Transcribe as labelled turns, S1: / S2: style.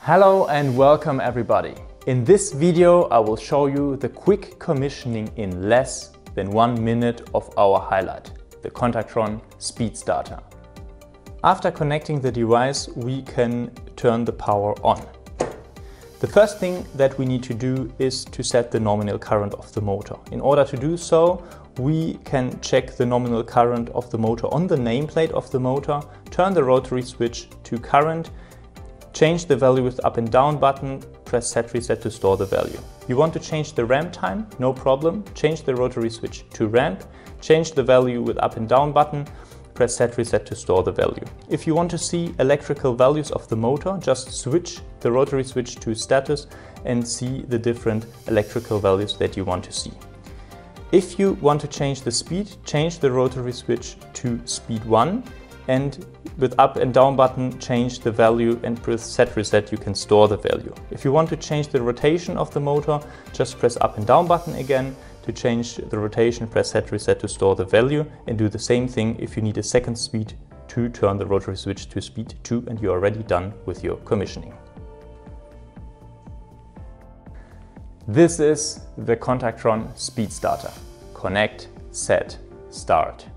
S1: Hello and welcome everybody. In this video I will show you the quick commissioning in less than 1 minute of our highlight, the CONTACTRON Speed Starter. After connecting the device we can turn the power on. The first thing that we need to do is to set the nominal current of the motor. In order to do so, we can check the nominal current of the motor on the nameplate of the motor, turn the rotary switch to current, change the value with up and down button, press set reset to store the value. You want to change the ramp time? No problem. Change the rotary switch to ramp, change the value with up and down button, press set reset to store the value. If you want to see electrical values of the motor, just switch the rotary switch to status and see the different electrical values that you want to see. If you want to change the speed, change the rotary switch to speed 1 and with up and down button change the value and press set reset you can store the value. If you want to change the rotation of the motor, just press up and down button again. To change the rotation, press set reset to store the value and do the same thing if you need a second speed to turn the rotary switch to speed 2 and you're already done with your commissioning. This is the CONTACTRON Speed Starter. Connect, set, start.